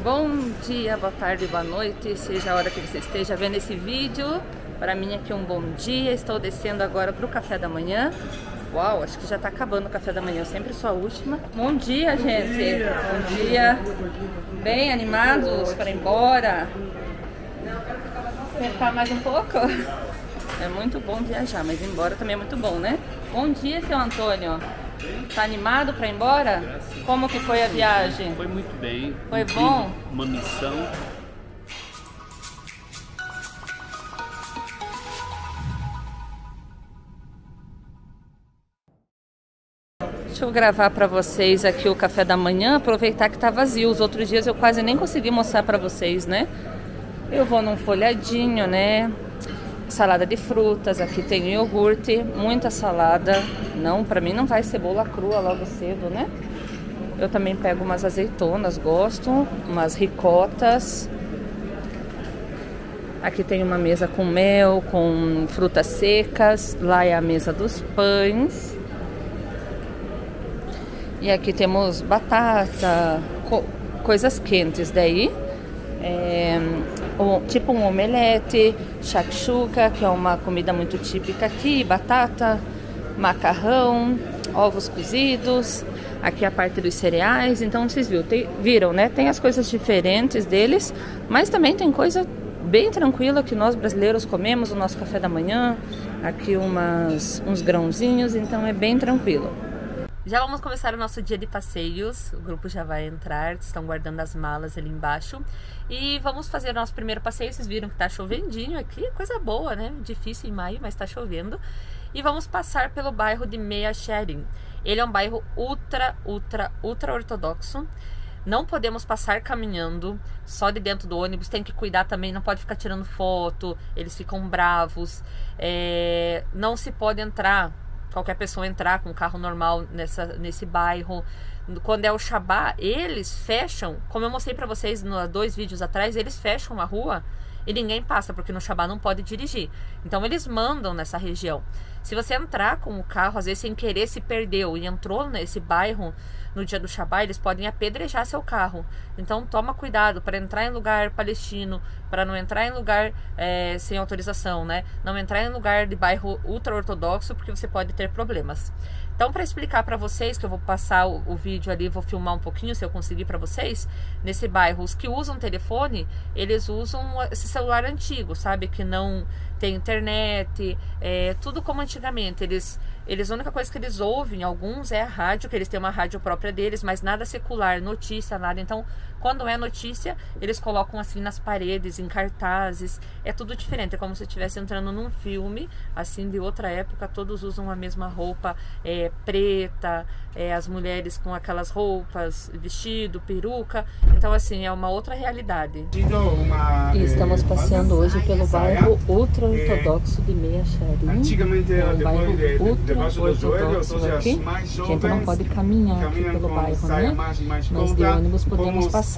Bom dia, boa tarde, boa noite, seja a hora que você esteja vendo esse vídeo. Para mim aqui um bom dia, estou descendo agora para o café da manhã. Uau, acho que já está acabando o café da manhã, eu sempre sou a última. Bom dia, gente, bom dia. Bem animados para ir embora? Quer ficar mais um pouco? É muito bom viajar, mas ir embora também é muito bom, né? Bom dia, seu Antônio. Tá animado para ir embora? Como que foi a viagem? Foi muito bem. Foi bom? Uma missão. Deixa eu gravar para vocês aqui o café da manhã, aproveitar que tá vazio. Os outros dias eu quase nem consegui mostrar para vocês, né? Eu vou num folhadinho, né? Salada de frutas, aqui tem iogurte, muita salada. Não, para mim não vai cebola crua logo cedo, né? Eu também pego umas azeitonas, gosto, umas ricotas. Aqui tem uma mesa com mel, com frutas secas. Lá é a mesa dos pães. E aqui temos batata, coisas quentes daí. Tipo um omelete, shakshuka, que é uma comida muito típica aqui, batata, macarrão, ovos cozidos. Aqui a parte dos cereais, então vocês viram, né? Tem as coisas diferentes deles, mas também tem coisa bem tranquila que nós brasileiros comemos no nosso café da manhã. Aqui uns grãozinhos, então é bem tranquilo. Já vamos começar o nosso dia de passeios, o grupo já vai entrar, estão guardando as malas ali embaixo. E vamos fazer o nosso primeiro passeio, vocês viram que tá chovendinho aqui, coisa boa, né? Difícil em maio, mas tá chovendo. E vamos passar pelo bairro de Mea Shearim. Ele é um bairro ultra ortodoxo. Não podemos passar caminhando, só de dentro do ônibus, tem que cuidar também, não pode ficar tirando foto, eles ficam bravos. Não se pode entrar, qualquer pessoa entrar com um carro normal nesse bairro. Quando é o Shabá, eles fecham, como eu mostrei pra vocês nos 2 vídeos atrás, eles fecham a rua e ninguém passa, porque no Shabá não pode dirigir. Então eles mandam nessa região. Se você entrar com o carro, às vezes sem querer se perdeu e entrou nesse bairro no dia do Shabá, eles podem apedrejar seu carro. Então toma cuidado para entrar em lugar palestino, para não entrar em lugar sem autorização, né? Não entrar em lugar de bairro ultra-ortodoxo, porque você pode ter problemas. Então, para explicar para vocês, que eu vou passar o vídeo ali, vou filmar um pouquinho, se eu conseguir para vocês, nesse bairro, os que usam telefone, eles usam esse celular antigo, sabe? Que não tem internet, tudo como antigamente. Eles, a única coisa que eles ouvem, alguns, é a rádio, que eles têm uma rádio própria deles, mas nada secular, notícia, nada. Então, quando é notícia, eles colocam assim nas paredes, em cartazes, é tudo diferente, é como se estivesse entrando num filme, assim, de outra época. Todos usam a mesma roupa preta, as mulheres com aquelas roupas, vestido, peruca. Então, assim, é uma outra realidade. E estamos passeando hoje pelo bairro ultra-ortodoxo de Mea Shearim. É um bairro ultra-ortodoxo aqui. A gente não pode caminhar aqui pelo bairro, né? Mas de ônibus podemos passar.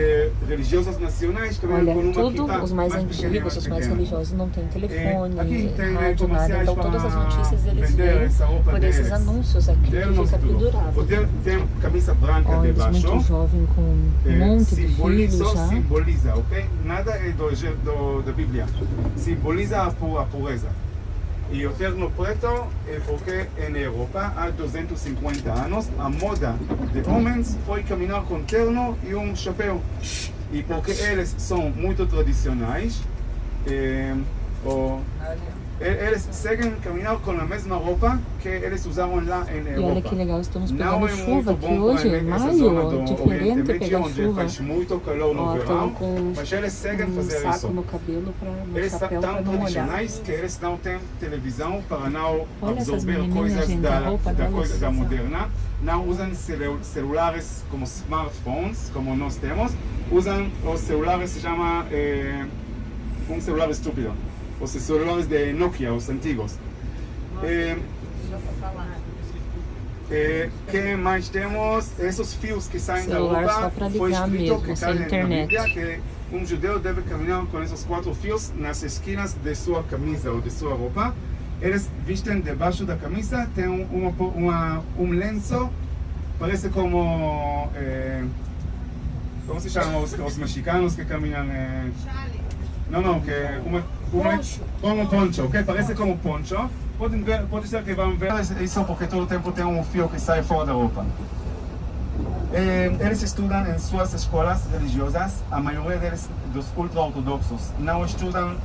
Olha, tudo, os mais antigos, os mais religiosos não tem telefone, rádio, nada. Então todas as notícias eles veem por esses anúncios aqui que fica pendurado. Olha, eles muito jovem, com um monte de filhos já. Simboliza, ok? Nada é da Bíblia. Simboliza a pureza. E יותר no preto, porque em Europa, há 250 anos, a moda de homens foi caminhar com terno e chapéu. E porque eles são muito tradicionais, eles seguem caminhar com a mesma roupa que eles usavam lá em Europa. E olha que legal, estamos pegando chuva aqui hoje, maio, diferente pegar chuva. Faz muito calor no verão, com mas eles seguem fazer saco isso. no cabelo, no eles chapéu, são tão para não molhar. tradicionais que eles não têm televisão para não absorver meninas, coisas gente, da coisa moderna. Não usam celulares como smartphones, como nós temos. Usam os celulares, se chama celular estúpido. Os celulares de Nokia, os antigos. Que mais temos? Esses fios que saem da roupa. Foi escrito que está na Bíblia que um judeu deve caminhar com esses 4 fios nas esquinas de sua camisa ou de sua roupa. Eles vestem debaixo da camisa, tem lenço, parece como como se chama os mexicanos que caminham? Não, como poncho, ok? Parece como poncho. Pode ser que vão ver isso porque todo o tempo tem fio que sai fora da roupa. Eles estudam em suas escolas religiosas, a maioria deles dos ultra-ortodoxos. Não estudam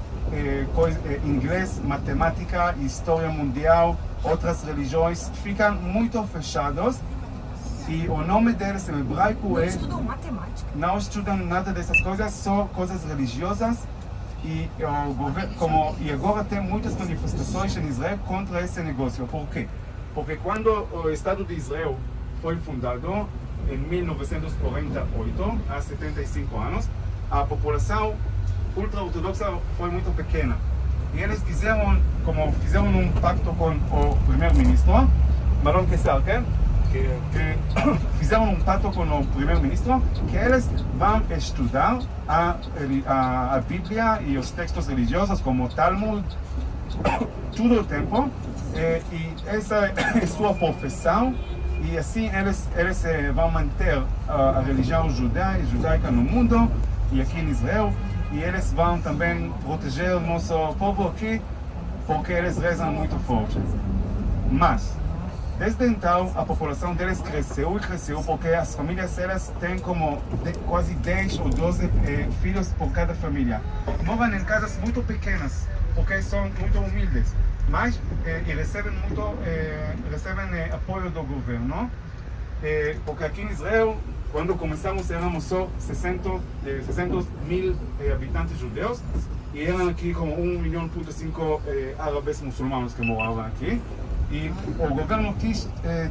inglês, matemática, história mundial, outras religiões. Ficam muito fechados. E o nome deles em hebraico não estudam matemática? Não estudam nada dessas coisas, só coisas religiosas. E agora tem muitas manifestações em Israel contra esse negócio. Por quê? Porque quando o Estado de Israel foi fundado, em 1948, há 75 anos, a população ultra-ortodoxa foi muito pequena. E eles fizeram um pacto com o primeiro-ministro, Maron Kessar, que fizeram um pacto com o primeiro-ministro que eles vão estudar a Bíblia e os textos religiosos como o Talmud todo o tempo, e essa é sua profissão, e assim eles vão manter a religião judaica no mundo e aqui em Israel, e eles vão também proteger o nosso povo aqui porque eles rezam muito forte. Mas desde então, a população deles cresceu porque as famílias elas têm como quase 10 ou 12 filhos por cada família. Moram em casas muito pequenas, porque são muito humildes, mas recebem apoio do governo, porque aqui em Israel, quando começamos, éramos só 600 mil habitantes judeus, e eram aqui como 1,5 milhão árabes muçulmanos que moravam aqui. E o governo quis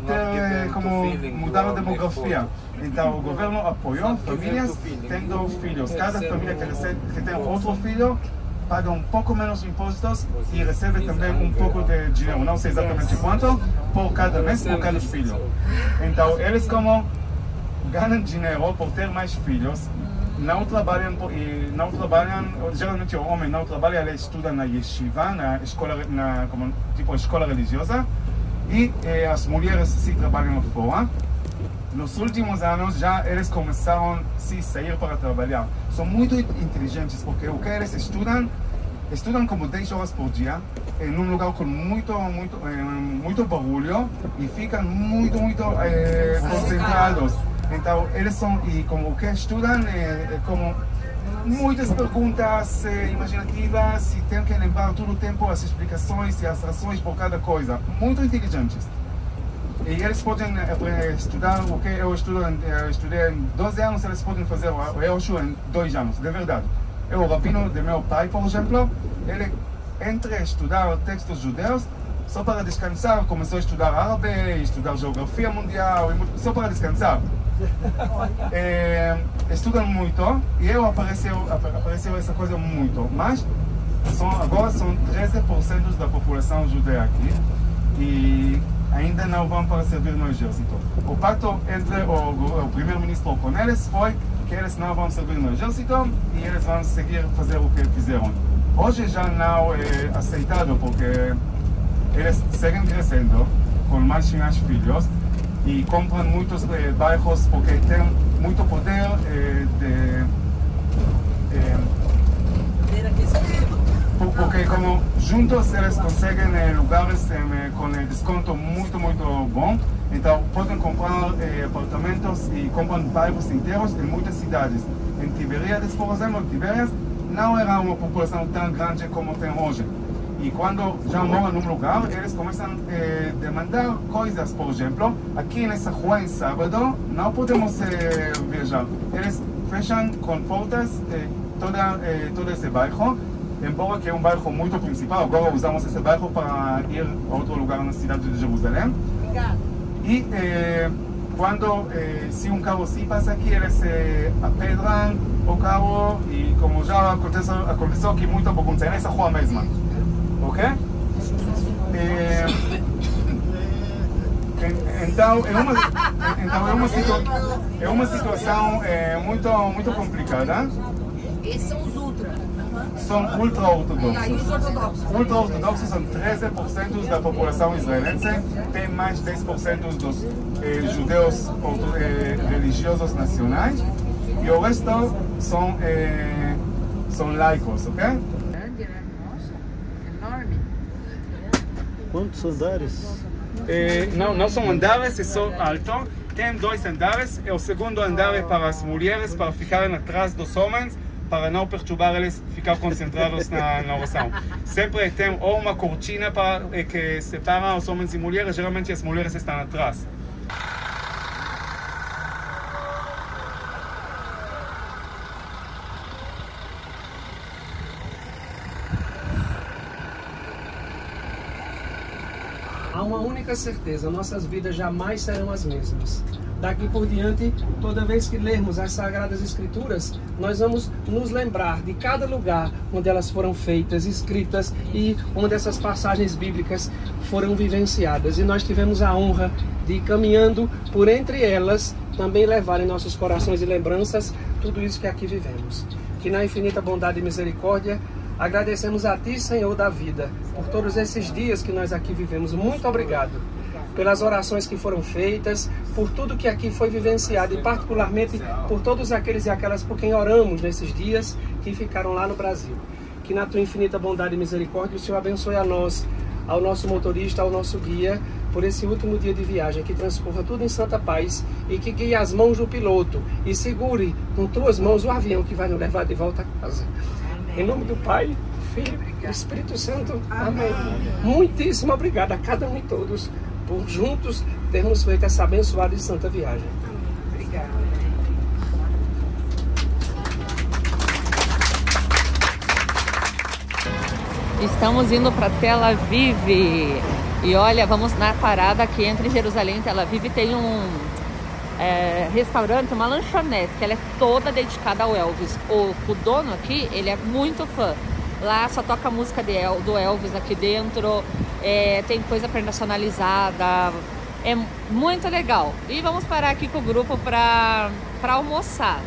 mudar a demografia. Então o governo apoiou famílias tendo filhos. Cada família que tem outro filho paga um pouco menos de impostos e recebe também um pouco de dinheiro, não sei exatamente quanto, por cada mês, por cada filho. Então eles ganham dinheiro por ter mais filhos. Não trabalham, geralmente o homem não trabalha, ele estuda na yeshiva, na escola religiosa, e as mulheres se trabalham fora. Nos últimos anos já eles começaram a sair para trabalhar. São muito inteligentes porque o que eles estudam como 10 horas por dia, em um lugar com muito barulho, e ficam muito concentrados. Então, eles são, e como que estudam, como muitas perguntas imaginativas, e tem que lembrar todo o tempo as explicações e as razões por cada coisa. Muito inteligentes. E eles podem estudar o que eu estudei em 12 anos, eles podem fazer eu em 2 anos, de verdade. O rabino de meu pai, por exemplo, ele, entre estudar textos judeus, só para descansar, começou a estudar árabe, estudar geografia mundial, só para descansar. Estudam muito e apareceu essa coisa muito, mas agora são 13% da população judia aqui e ainda não vão para servir no exército. O pacto entre o primeiro-ministro com eles foi que eles não vão servir no exército e eles vão seguir fazer o que fizeram. Hoje já não é aceitado porque eles seguem crescendo com mais e mais filhos e compram muitos bairros porque têm muito poder porque como juntos eles conseguem lugares com desconto muito bom, então podem comprar apartamentos e compram bairros inteiros em muitas cidades. Em Tiberíades, por exemplo, Tibérias não era uma população tão grande como tem hoje. E quando já moram num lugar, eles começam a demandar coisas. Por exemplo, aqui nessa rua em sábado, não podemos viajar. Eles fecham com portas todo esse bairro, embora que é um bairro muito principal. Agora usamos esse bairro para ir a outro lugar na cidade de Jerusalém. Obrigado. E se um carro se passa aqui, eles apedram o carro e como já aconteceu aqui muita bagunça, é nessa rua mesma. Ok? Então é uma situação muito complicada. Esses são os ultra. São ultra-ortodoxos. E os ortodoxos? Ultra-ortodoxos são 13% da população israelense, tem mais 10% dos judeus religiosos nacionais. E o resto são laicos, ok? Grande, né? Nossa, enorme. Quantos andares? Não são andares, é só alto. Tem 2 andares, e o segundo andar é para as mulheres, para ficarem atrás dos homens, para não perturbar eles, ficar concentrados na oração. Sempre tem ou uma cortina que separa os homens e mulheres, geralmente as mulheres estão atrás. Há uma única certeza, nossas vidas jamais serão as mesmas. Daqui por diante, toda vez que lermos as Sagradas Escrituras, nós vamos nos lembrar de cada lugar onde elas foram feitas, escritas e onde essas passagens bíblicas foram vivenciadas. E nós tivemos a honra de, caminhando por entre elas, também levar em nossos corações e lembranças tudo isso que aqui vivemos. Que na infinita bondade e misericórdia, agradecemos a Ti, Senhor da vida, por todos esses dias que nós aqui vivemos. Muito obrigado pelas orações que foram feitas, por tudo que aqui foi vivenciado e particularmente por todos aqueles e aquelas por quem oramos nesses dias que ficaram lá no Brasil. Que na Tua infinita bondade e misericórdia o Senhor abençoe a nós, ao nosso motorista, ao nosso guia, por esse último dia de viagem, que transcorra tudo em santa paz e que guie as mãos do piloto e segure com Tuas mãos o avião que vai nos levar de volta a casa. Em nome do Pai, do Filho e do Espírito Santo. Amém. Muitíssimo obrigado a cada um e todos por juntos termos feito essa abençoada e santa viagem. Obrigada. Estamos indo para Tel Aviv. E olha, vamos na parada aqui entre Jerusalém e Tel Aviv. Tem um restaurante, uma lanchonete, que ela é toda dedicada ao Elvis. O dono aqui, ele é muito fã. Lá só toca música do Elvis aqui dentro. Tem coisa personalizada. É muito legal. E vamos parar aqui com o grupo para almoçar.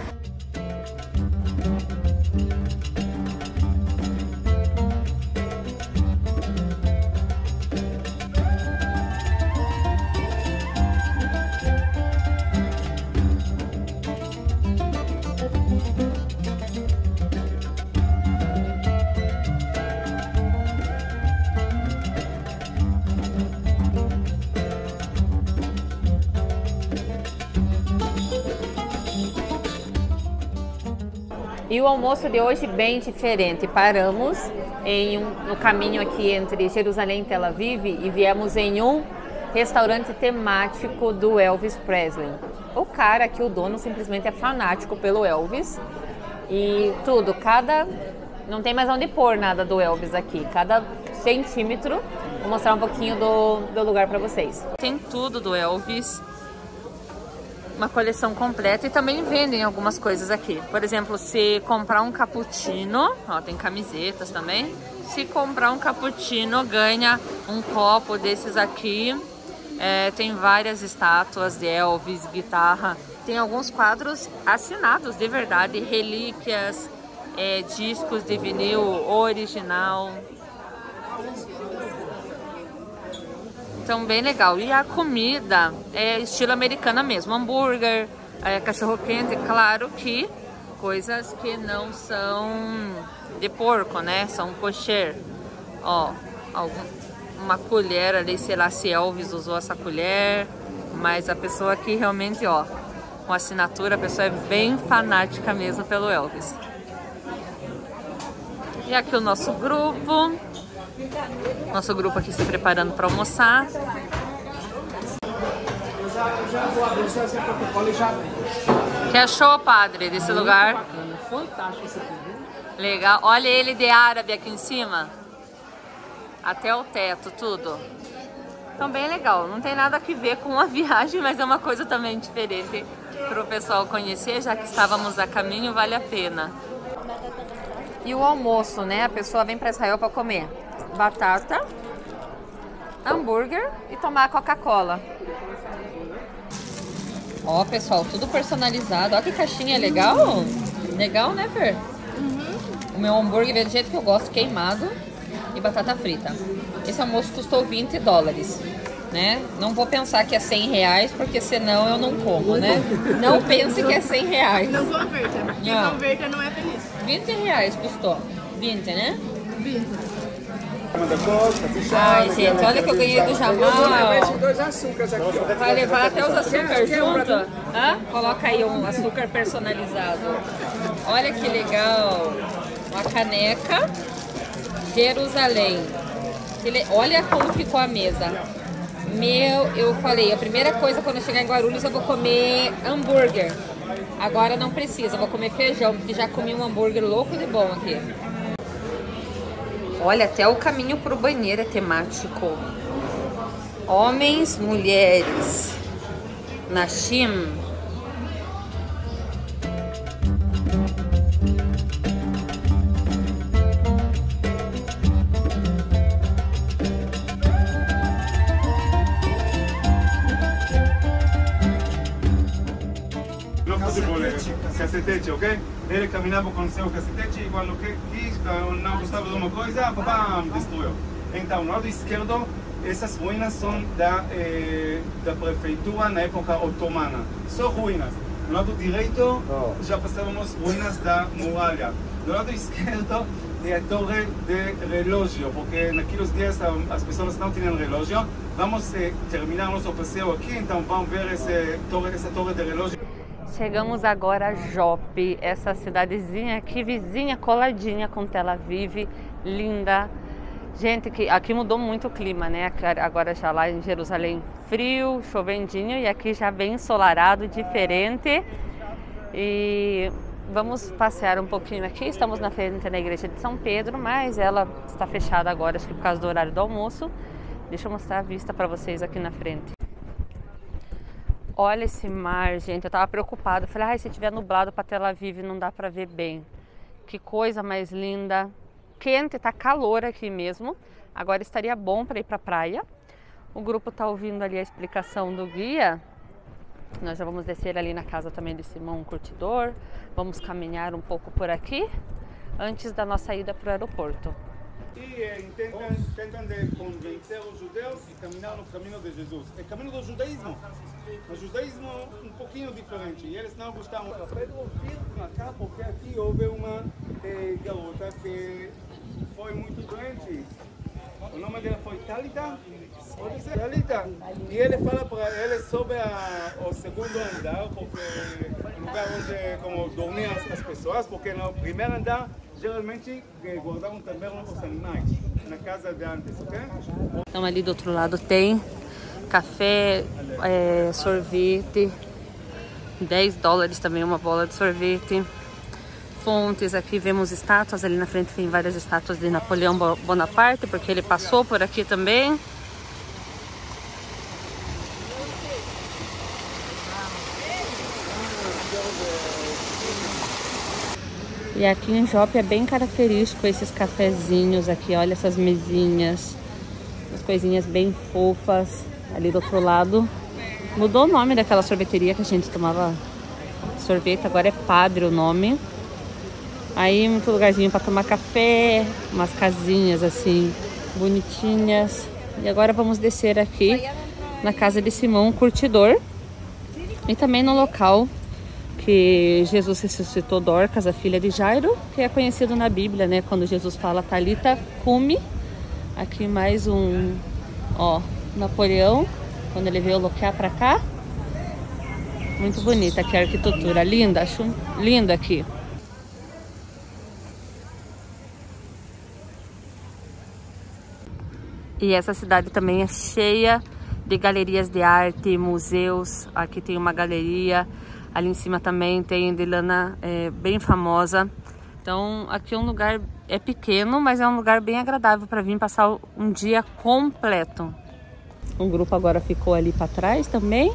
E o almoço de hoje bem diferente. Paramos no caminho aqui entre Jerusalém e Tel Aviv e viemos em um restaurante temático do Elvis Presley. O cara aqui, o dono, simplesmente é fanático pelo Elvis. E tudo, não tem mais onde pôr nada do Elvis aqui. Cada centímetro, vou mostrar um pouquinho do lugar para vocês. Tem tudo do Elvis. Uma coleção completa e também vendem algumas coisas aqui. Por exemplo, se comprar um cappuccino, ó, tem camisetas também. Se comprar um cappuccino, ganha um copo desses aqui. Tem várias estátuas de Elvis, guitarra. Tem alguns quadros assinados de verdade, relíquias, discos de vinil original. Então, bem legal. E a comida é estilo americana mesmo. Hambúrguer, cachorro-quente, claro que coisas que não são de porco, né? São kosher. Ó, uma colher ali, sei lá se Elvis usou essa colher. Mas a pessoa aqui realmente, ó, com assinatura, a pessoa é bem fanática mesmo pelo Elvis. E aqui o nosso grupo. Nosso grupo aqui se preparando para almoçar. Eu já vou abençoar essa Coca-Cola e já venho. O que achou, padre, desse lugar? Bacana, fantástico esse aqui, viu? Legal. Olha ele de árabe aqui em cima. Até o teto, tudo. Então, bem legal. Não tem nada a ver com a viagem, mas é uma coisa também diferente para o pessoal conhecer, já que estávamos a caminho, vale a pena. E o almoço, né? A pessoa vem para Israel para comer batata, hambúrguer e tomar Coca-Cola. Ó, pessoal, tudo personalizado. Ó que caixinha legal. Legal, né, Fer? O meu hambúrguer veio do jeito que eu gosto, queimado e batata frita. Esse almoço custou $20. né? Não vou pensar que é 100 reais, porque senão eu não como, né? Não pense que é 100 reais. Não converta. Quem converta não é feliz. 20 reais custou. 20, né? 20. Ai, gente, olha que eu ganhei do Jamal. Eu vou levar esses 2 açúcares aqui, ó. Vai levar até os açúcares junto? Hã? Coloca aí um açúcar personalizado. Olha que legal. Uma caneca Jerusalém. Olha como ficou a mesa. Eu falei, a primeira coisa quando eu chegar em Guarulhos eu vou comer hambúrguer. Agora não precisa, eu vou comer feijão, porque já comi um hambúrguer louco de bom aqui. Olha, até o caminho pro banheiro é temático. Homens, mulheres. Nashim. Cacetete, ok? Ele caminhava com o seu cacetete e quando quis, não gostava de uma coisa, papá destruiu. Então, no lado esquerdo, essas ruínas são da prefeitura na época otomana. Só ruínas. No lado direito, já passávamos ruínas da muralha. Do lado esquerdo, é a torre de relógio, porque naqueles dias as pessoas não tinham relógio. Vamos terminar nosso passeio aqui, então vamos ver essa torre de relógio. Chegamos agora a Jope, essa cidadezinha aqui, vizinha, coladinha com Tel Aviv, linda. Gente, que aqui mudou muito o clima, né? Agora já lá em Jerusalém, frio, chovendinho, e aqui já bem ensolarado, diferente. E vamos passear um pouquinho aqui. Estamos na frente da igreja de São Pedro, mas ela está fechada agora, acho que por causa do horário do almoço. Deixa eu mostrar a vista para vocês aqui na frente. Olha esse mar, gente, eu tava preocupada. Falei, se tiver nublado para Tel Aviv não dá para ver bem. Que coisa mais linda. Quente, tá calor aqui mesmo. Agora estaria bom para ir para a praia. O grupo tá ouvindo ali a explicação do guia. Nós já vamos descer ali na casa também de Simão Curtidor. Vamos caminhar um pouco por aqui antes da nossa ida para o aeroporto. E tentam convencer os judeus e caminhar no caminho de Jesus. É o caminho do judaísmo. O judaísmo é um pouquinho diferente. E eles não gostavam. Pedro vir para cá porque aqui houve uma garota que foi muito doente. O nome dela foi Talita. Pode ser Talita. E ele fala para ele sobre o segundo andar, porque o lugar onde como dormiam as pessoas, porque no primeiro andar geralmente guardavam também os animais na casa de antes, ok? Então ali do outro lado tem café, sorvete, $10 também uma bola de sorvete. Fontes, aqui vemos estátuas, ali na frente tem várias estátuas de Napoleão Bonaparte, porque ele passou por aqui também. E aqui em Jope é bem característico esses cafezinhos aqui, olha essas mesinhas, as coisinhas bem fofas. Ali do outro lado, mudou o nome daquela sorveteria que a gente tomava sorvete, agora é Padre o nome. Aí muito lugarzinho para tomar café, umas casinhas assim, bonitinhas. E agora vamos descer aqui na casa de Simão Curtidor e também no local que Jesus ressuscitou Dorcas, a filha de Jairo, que é conhecido na Bíblia, né? Quando Jesus fala Talita cumi. Aqui mais um, Napoleão, quando ele veio loquear para cá. Muito bonita aqui a arquitetura, linda, acho lindo aqui. E essa cidade também é cheia de galerias de arte, museus. Aqui tem uma galeria, ali em cima também tem de lana bem famosa. Então aqui é um lugar, é pequeno, mas é um lugar bem agradável para vir passar um dia completo. O grupo agora ficou ali para trás também,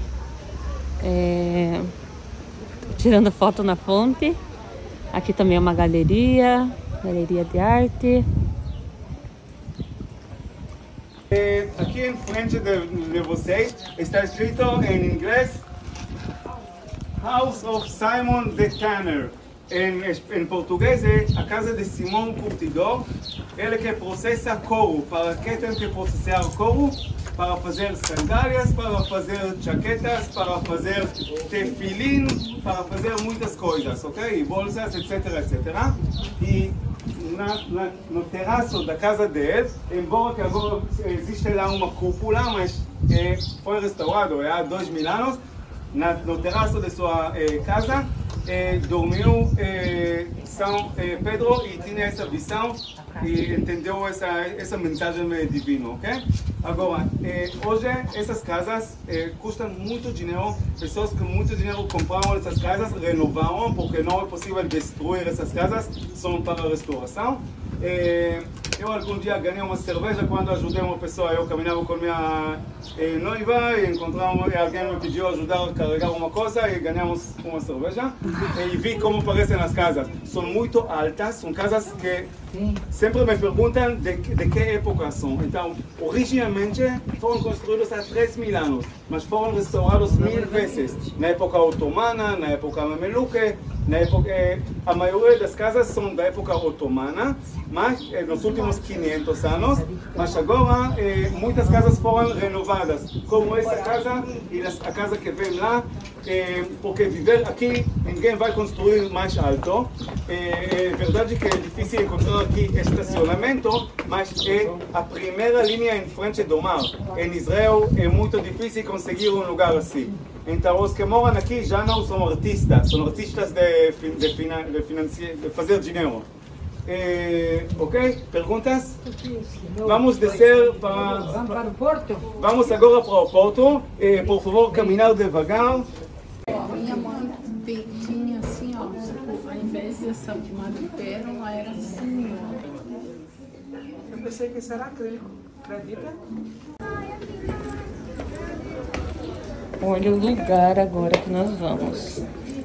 tirando foto na fonte. Aqui também é uma galeria de arte. Aqui em frente de vocês está escrito em inglês House of Simon the Tanner. em português é a casa de Simão Curtidor. Ele que processa couro. Para que tem que processar couro? Para fazer sandálias, para fazer jaquetas, para fazer tefilim, para fazer muitas coisas, ok? E bolsas, etc, etc. E no terraço da casa dele, embora que agora existe lá uma cúpula, mas foi restaurado há 2000 anos, no terraço de sua casa, dormiu São Pedro e tinha essa visão e entendeu essa mensagem divina, ok? Agora, hoje essas casas custam muito dinheiro, pessoas com muito dinheiro compraram essas casas, renovaram, porque não é possível destruir essas casas, são para restauração. Eu algum dia ganhei uma cerveja quando ajudei uma pessoa, eu caminhava com minha noiva e encontramos, alguém me pediu ajudar a carregar uma coisa e ganhamos uma cerveja e vi como parecem as casas. São muito altas, são casas que sempre me perguntam de que época são. Então, originalmente foram construídas há 3000 anos, mas foram restaurados 1000 vezes. Na época otomana, na época mameluque, na época, a maioria das casas são da época otomana, mas nos últimos 500 anos, mas agora muitas casas foram renovadas, como essa casa e a casa que vem lá, porque viver aqui ninguém vai construir mais alto. É verdade que é difícil encontrar aqui estacionamento, mas é a primeira linha em frente do mar. Em Israel é muito difícil conseguir um lugar assim. Então os que moram aqui já não são artistas, são artistas de fazer dinheiro. Ok? Perguntas? Vamos descer para... Vamos para o porto? Vamos agora para o porto. Por favor, caminhar devagar. Minha mãe tinha assim, ó, tipo, ao invés de essa de madeira, ela era assim, ó. Eu pensei que isso era acrílico, acredita? Olha o lugar agora que nós vamos.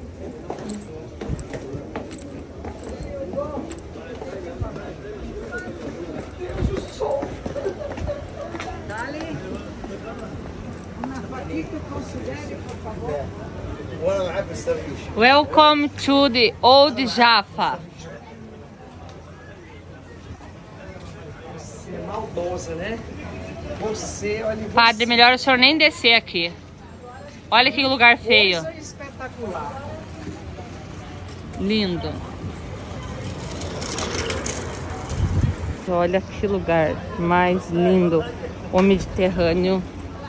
Welcome to the Old Jaffa. Você é maldosa, né? Você, olha... Padre, melhor o senhor nem descer aqui. Olha que lugar feio. Isso é espetacular. Lindo. Olha que lugar mais lindo. O Mediterrâneo.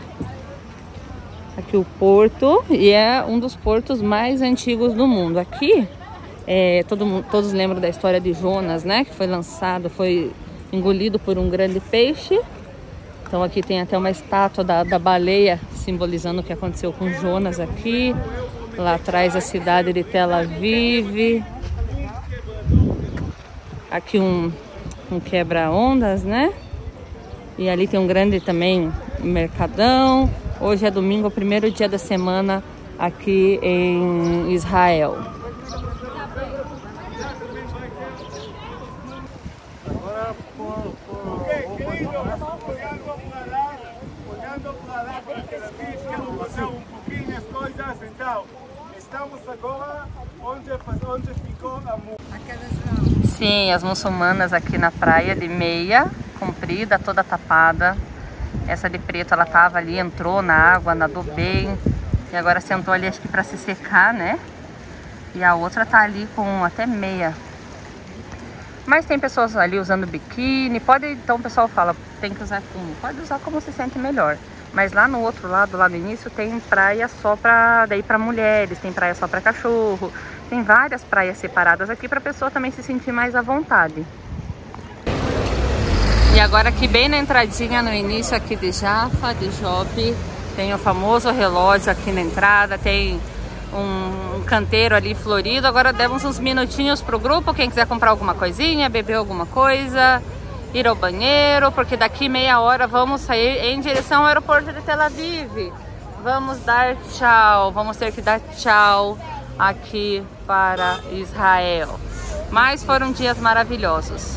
Aqui o porto, e é um dos portos mais antigos do mundo. Aqui, todos lembram da história de Jonas, né? Que foi lançado, foi engolido por um grande peixe. Então aqui tem até uma estátua da baleia, simbolizando o que aconteceu com Jonas aqui. Lá atrás a cidade de Tel Aviv. Aqui um quebra-ondas, né? E ali tem um grande também mercadão. Hoje é domingo, o primeiro dia da semana aqui em Israel. Agora, olhando para lá, para Tel Aviv, quero fazer um pouquinho as coisas. Então, estamos agora onde ficou a música. Sim, as muçulmanas aqui na praia de meia, comprida, toda tapada. Essa de preto, ela tava ali, entrou na água, nadou bem. E agora sentou ali, acho que pra se secar, né? E a outra tá ali com até meia. Mas tem pessoas ali usando biquíni. Então o pessoal fala, tem que usar como? Pode usar como se sente melhor. Mas lá no outro lado, lá no início, tem praia só pra mulheres. Tem praia só pra cachorro. Tem várias praias separadas aqui pra pessoa também se sentir mais à vontade. E agora aqui bem na entradinha, no início aqui de Jaffa, de Jope, tem o famoso relógio aqui na entrada, tem um canteiro ali florido. Agora demos uns minutinhos pro grupo, quem quiser comprar alguma coisinha, beber alguma coisa, ir ao banheiro, porque daqui meia hora vamos sair em direção ao aeroporto de Tel Aviv. Vamos dar tchau, vamos ter que dar tchau aqui para Israel. Mas foram dias maravilhosos.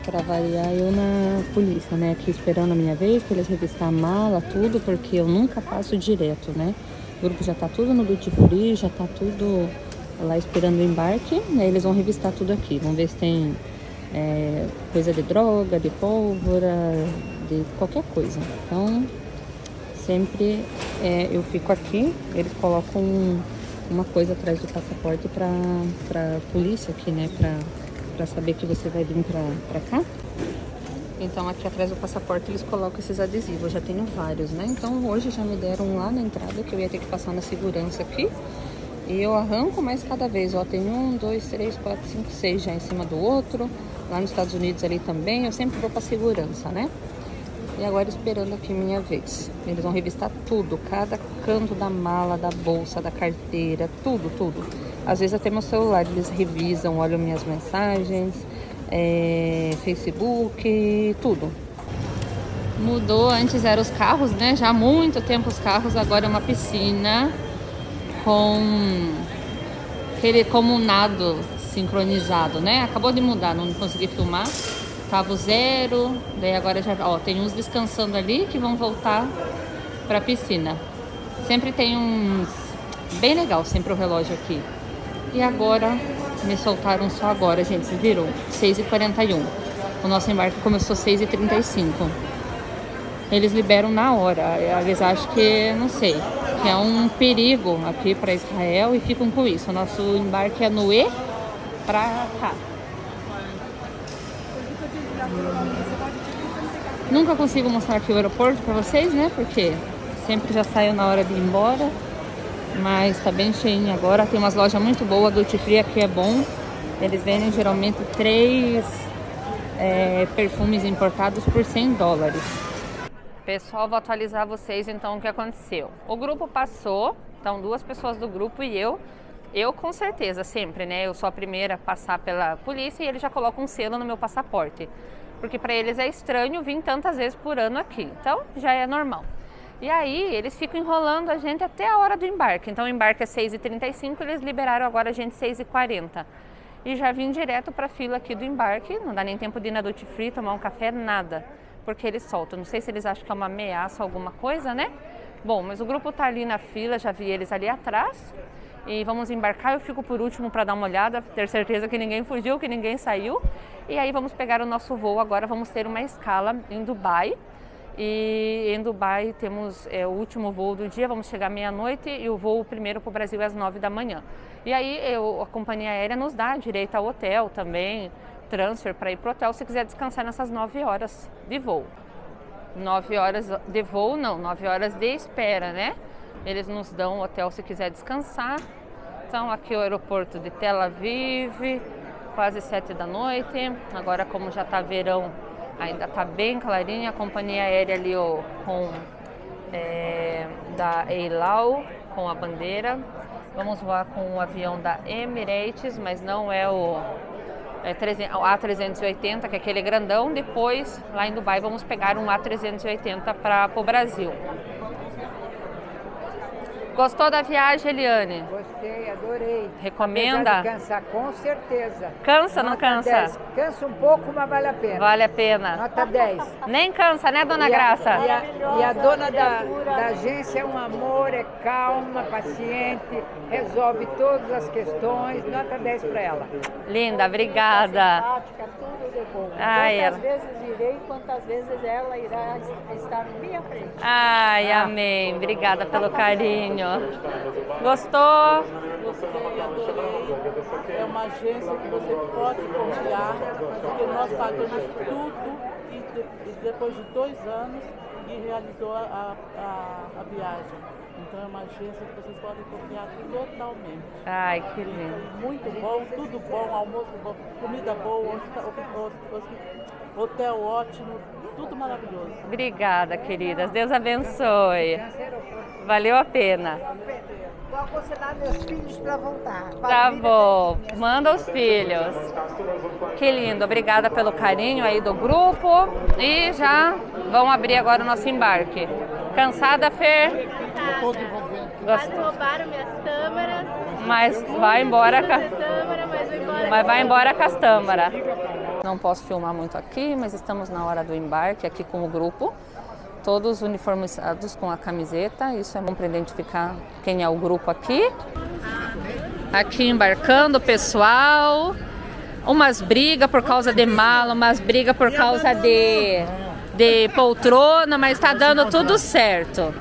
Pra variar, eu na polícia, né? Aqui esperando a minha vez, pra eles revistar a mala, tudo, porque eu nunca passo direto, né? O grupo já tá tudo no duty free, já tá tudo lá esperando o embarque, né? Eles vão revistar tudo aqui, vão ver se tem coisa de droga, de pólvora, de qualquer coisa. Então, sempre eu fico aqui, eles colocam uma coisa atrás do passaporte pra polícia aqui, né? Pra saber que você vai vir pra cá. Então aqui atrás do passaporte eles colocam esses adesivos, eu já tenho vários, né? Então hoje já me deram lá na entrada que eu ia ter que passar na segurança aqui. E eu arranco mais cada vez, ó, tem 1, 2, 3, 4, 5, 6 já em cima do outro. Lá nos Estados Unidos ali também, eu sempre vou pra segurança, né? E agora esperando aqui minha vez. Eles vão revistar tudo, cada canto da mala, da bolsa, da carteira, tudo, tudo. Às vezes até meu celular eles revisam, olham minhas mensagens, Facebook, tudo. Mudou, antes eram os carros, né? Já há muito tempo os carros, agora é uma piscina com como um nado sincronizado, né? Acabou de mudar, não consegui filmar. Tava o 0, daí agora já, ó, tem uns descansando ali que vão voltar pra piscina. Sempre tem uns bem legal, sempre o relógio aqui. E agora, me soltaram só agora, gente, vocês viram? 6h41. O nosso embarque começou 6h35. Eles liberam na hora. Eles acham que, não sei, que é um perigo aqui para Israel e ficam com isso. O nosso embarque é no E pra cá. Nunca consigo mostrar aqui o aeroporto para vocês, né? Porque sempre já saio na hora de ir embora. Mas tá bem cheinho agora. Tem umas lojas muito boas. Duty free aqui é bom. Eles vendem geralmente 3 perfumes importados por $100. Pessoal, vou atualizar vocês então o que aconteceu. O grupo passou. Então 2 pessoas do grupo e eu. Eu com certeza, sempre, né? Eu sou a primeira a passar pela polícia e eles já colocam um selo no meu passaporte. Porque para eles é estranho vir tantas vezes por ano aqui. Então já é normal. E aí, eles ficam enrolando a gente até a hora do embarque. Então, o embarque é 6h35, eles liberaram agora a gente 6h40. E já vim direto para a fila aqui do embarque. Não dá nem tempo de ir na Duty Free, tomar um café, nada. Porque eles soltam. Não sei se eles acham que é uma ameaça, alguma coisa, né? Bom, mas o grupo tá ali na fila, já vi eles ali atrás. E vamos embarcar, eu fico por último para dar uma olhada, ter certeza que ninguém fugiu, que ninguém saiu. E aí vamos pegar o nosso voo, agora vamos ter uma escala em Dubai. E em Dubai temos o último voo do dia, vamos chegar meia-noite e o voo primeiro para o Brasil é às 9 da manhã. E aí a companhia aérea nos dá direito ao hotel também, transfer para ir para o hotel se quiser descansar nessas 9 horas de voo. 9 horas de voo não, 9 horas de espera, né? Eles nos dão o hotel se quiser descansar. Então aqui é o aeroporto de Tel Aviv, quase 7 da noite. Agora como já está verão, ainda está bem clarinha. A companhia aérea ali da El Al, com a bandeira. Vamos voar com o avião da Emirates, mas não é o A380, que é aquele grandão. Depois, lá em Dubai, vamos pegar um A380 para o Brasil. Gostou da viagem, Eliane? Gostei, adorei. Recomenda? Apesar de cansar, com certeza. Cansa ou não Nota cansa? 10. Cansa um pouco, mas vale a pena. Vale a pena. Nota 10. Nem cansa, né, dona Graça? E a dona da agência é um amor, é calma, paciente, resolve todas as questões. Nota 10 para ela. Linda, obrigada. Simpática, tudo de bom. Ai, Quantas vezes irei, quantas vezes ela irá estar na minha frente. Ai, amém. Obrigada pelo carinho. Gostou? Gostei, adorei. É uma agência que você pode confiar, porque nós pagamos tudo e depois de 2 anos e realizou a viagem. Então é uma agência que vocês podem confiar totalmente. Ai, que lindo. Muito bom, tudo bom, almoço bom, comida boa, hotel ótimo, tudo maravilhoso. Obrigada, queridas. Deus abençoe. Valeu a pena. Vou aconselhar meus filhos para voltar. Tá bom. Manda os filhos. Que lindo. Obrigada pelo carinho aí do grupo. E já vão abrir agora o nosso embarque. Cansada, Fer? Quase roubaram minhas tâmaras. Mas vai embora com mas vai embora com as tâmaras. Não posso filmar muito aqui, mas estamos na hora do embarque aqui com o grupo. Todos uniformizados com a camiseta, isso é bom para identificar quem é o grupo aqui. Aqui embarcando o pessoal. Umas brigas por causa de mala, umas brigas por causa de poltrona, mas tá dando tudo certo.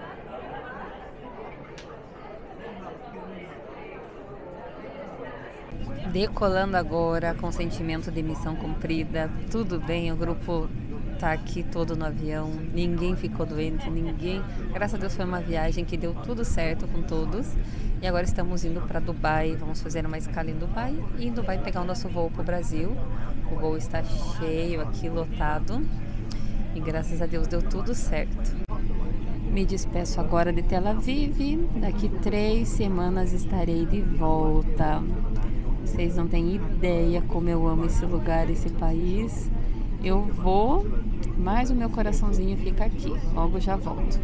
Decolando agora com sentimento de missão cumprida, tudo bem, o grupo tá aqui todo no avião, ninguém ficou doente, ninguém, graças a Deus foi uma viagem que deu tudo certo com todos. E agora estamos indo para Dubai, vamos fazer uma escala em Dubai e em Dubai pegar o nosso voo para o Brasil. O voo está cheio aqui, lotado, e graças a Deus deu tudo certo. Me despeço agora de Tel Aviv, daqui 3 semanas estarei de volta. Vocês não têm ideia como eu amo esse lugar, esse país. Eu vou, mas o meu coraçãozinho fica aqui. Logo já volto.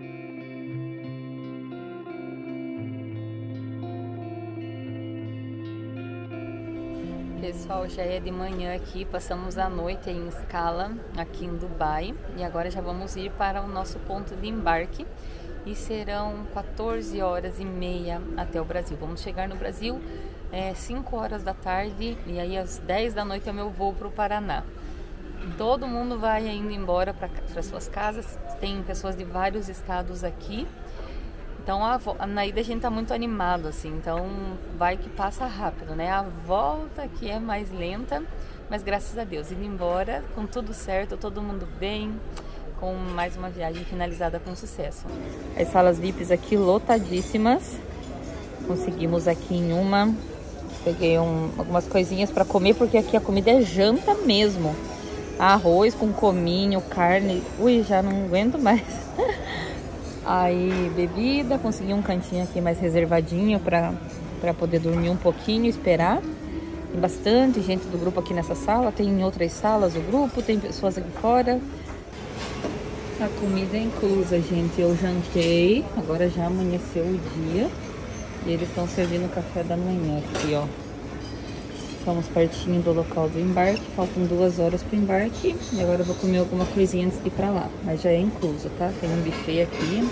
Pessoal, já é de manhã aqui, passamos a noite em escala aqui em Dubai e agora já vamos ir para o nosso ponto de embarque e serão 14 horas e meia até o Brasil. Vamos chegar no Brasil 5 horas da tarde e aí às 10 da noite é o meu voo para o Paraná. Todo mundo vai indo embora para suas casas, tem pessoas de vários estados aqui. Então na ida a gente tá muito animado, assim, então vai que passa rápido, né? A volta aqui é mais lenta, mas graças a Deus, indo embora com tudo certo, todo mundo bem, com mais uma viagem finalizada com sucesso. As salas VIPs aqui lotadíssimas, conseguimos aqui em uma, peguei algumas coisinhas para comer, porque aqui a comida é janta mesmo. Arroz com cominho, carne, ui, já não aguento mais. Aí bebida, consegui um cantinho aqui mais reservadinho para poder dormir um pouquinho, esperar. Tem bastante gente do grupo aqui nessa sala, tem em outras salas o grupo, tem pessoas aqui fora. A comida é inclusa, gente. Eu jantei, agora já amanheceu o dia e eles estão servindo café da manhã aqui, ó. Estamos pertinho do local do embarque, faltam 2 horas para o embarque e agora eu vou comer alguma coisinha antes de ir para lá, mas já é incluso, tá? Tem um buffet aqui.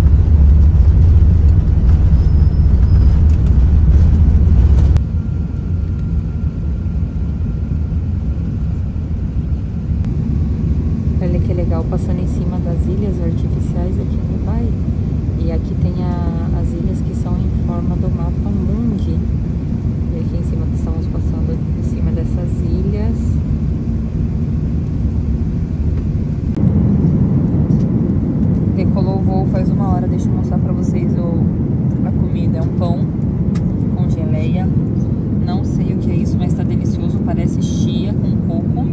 Olha que legal, passando em cima das ilhas artificiais aqui em Dubai, e aqui tem as ilhas que são em forma do mapa mundi. E aqui em cima estamos passando em cima dessas ilhas. Decolou o voo faz 1 hora, deixa eu mostrar pra vocês a comida. É um pão com geleia, não sei o que é isso, mas tá delicioso, parece chia com coco.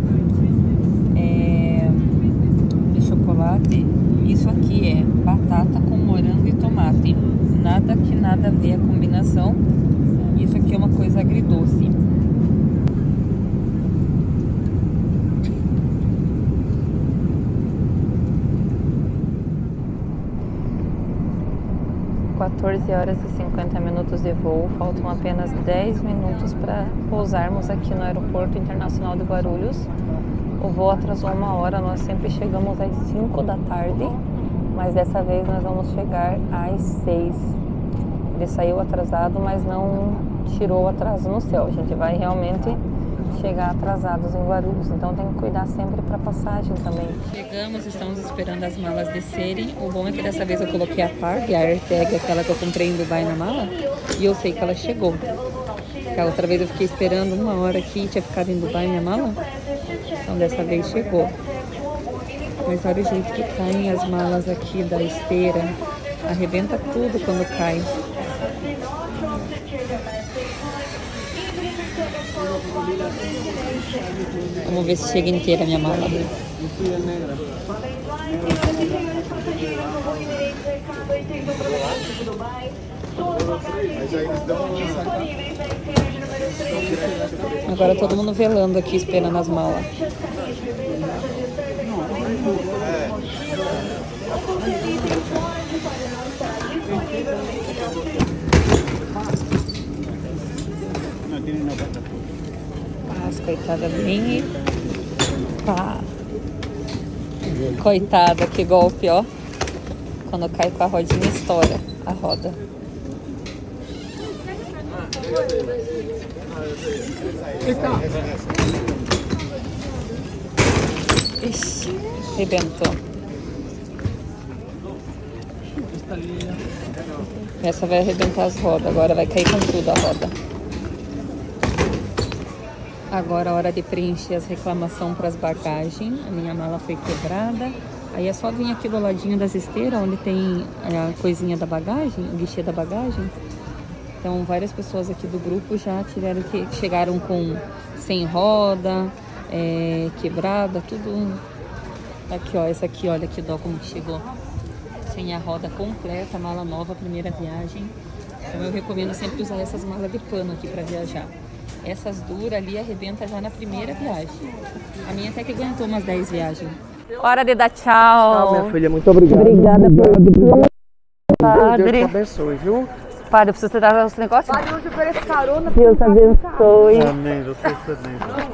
De chocolate. Isso aqui é batata com morango e tomate. Nada a ver a combinação. Isso aqui é uma coisa agridoce. (14 horas e 50 minutos de voo), faltam apenas 10 minutos para pousarmos aqui no Aeroporto Internacional de Guarulhos. O voo atrasou 1 hora, nós sempre chegamos às 5 da tarde, mas dessa vez nós vamos chegar às 6. Ele saiu atrasado, mas não tirou o atraso no céu. A gente vai realmente chegar atrasados em Guarulhos, então tem que cuidar sempre para passagem também. Chegamos, estamos esperando as malas descerem. O bom é que dessa vez eu coloquei a tag, a AirTag, aquela que eu comprei em Dubai na mala, e eu sei que ela chegou. Aquela outra vez eu fiquei esperando 1 hora aqui, tinha ficado em Dubai minha mala, então dessa vez chegou. Mas olha o jeito que caem as malas aqui da esteira, arrebenta tudo quando cai. Vamos ver se chega inteira a minha mala. Agora todo mundo velando aqui, esperando as malas. As coitadas bem. Pá. Coitada, que golpe, ó. Quando cai com a rodinha, estoura a roda. Ixi, arrebentou. Essa vai arrebentar as rodas, agora vai cair com tudo a roda. Agora é hora de preencher as reclamações para as bagagens. A minha mala foi quebrada. Aí é só vir aqui do ladinho das esteiras, onde tem a coisinha da bagagem, o guichê da bagagem. Então várias pessoas aqui do grupo já chegaram com sem roda, quebrada, tudo. Aqui, ó, essa aqui, olha que dó como que chegou. Sem a roda completa, mala nova, primeira viagem. Então eu recomendo sempre usar essas malas de pano aqui para viajar. Essas duras ali arrebenta já na primeira viagem. A minha até que aguentou umas 10 viagens. Hora de dar tchau. Tchau, minha filha, muito obrigado. Obrigada por tudo. Padre. Deus te abençoe, viu? Padre, eu preciso te dar os negócios? Padre, hoje oferece carona. Deus abençoe. Amém, você também.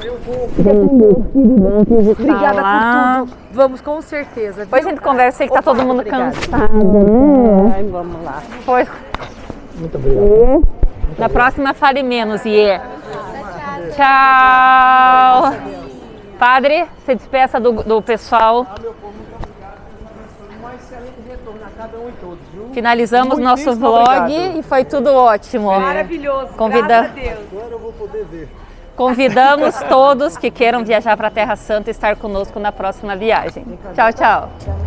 Obrigada por tudo. Vamos com certeza. Depois a gente conversa, sei que tá todo mundo cansado. Ai, vamos lá. Foi. Muito obrigado. Na próxima fale menos, Tchau. Padre, se despeça do pessoal. Finalizamos nosso vlog e foi tudo ótimo. Maravilhoso, graças a Deus. Agora eu vou poder ver. Convidamos todos que queiram viajar para a Terra Santa e estar conosco na próxima viagem. Tchau, tchau.